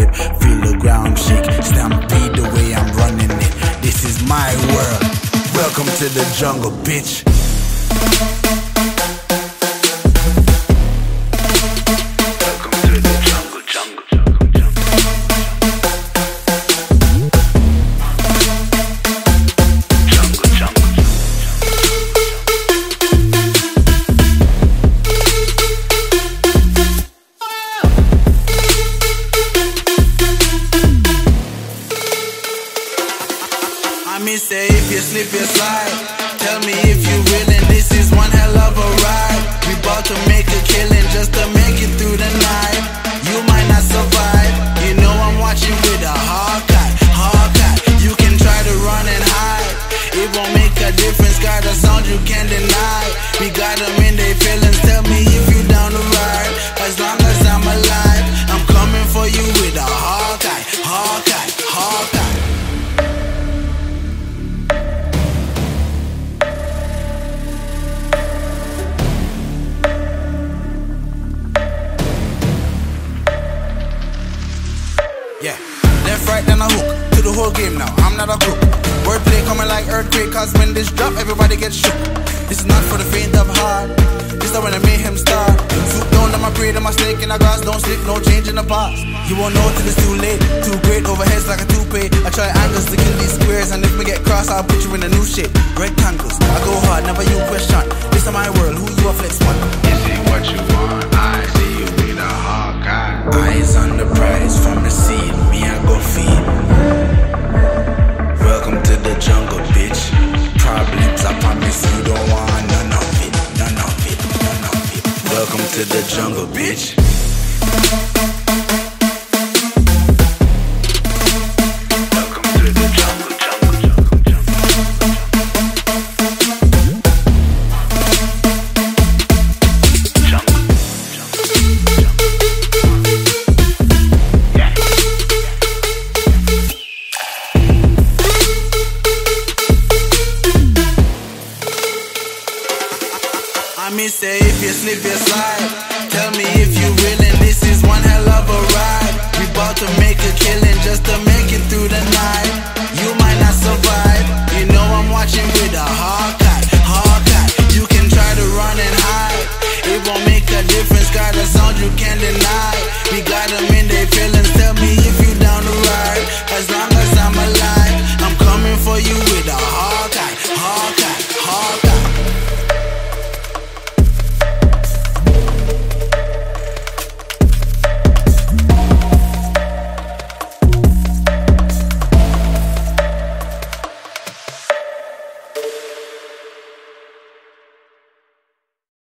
grip, feel the ground shake, stampede the way I'm running it. This is my world. Welcome to the jungle, bitch. Me say if you slip, you slide. Tell me if you willing, this is one hell of a ride. We bout to make a killing just to make it through the night. You might not survive, you know I'm watching with a hawk eye. You can try to run and hide, it won't make a difference, got a sound you can't deny. We got them in their feelings, tell me if you down to ride. As long as I'm alive, I'm coming for you with a hawk eye. Yeah, left, right, then a hook to the whole game now. I'm not a crook. Wordplay coming like earthquake, cause when this drop, everybody gets shook. This is not for the faint of heart. This is when the mayhem start. Swoop down on my prey, to my snake in the grass. Don't slip, no change in the past. You won't know till it's too late. Too great overheads like a toupee. I try angles to kill these squares, and if we get cross, I'll put you in a new shape. Rectangles, I go hard, never you question. This is my world, who you a flex one? You see what you want, I see you with a hawk eye. Eyes on the prize from the seed, me I go feed. Welcome to the jungle, bitch. Problems, I promise you don't want none of it. Welcome to the jungle, bitch. Me say if you slip, you slide. Tell me if you willing, this is one hell of a ride. We bout to make a killing just to make it through the night. You might not survive, you know I'm watching with a hawk eye. You can try to run and hide, it won't make a difference, got a sound you can't deny. We got them in their feelings.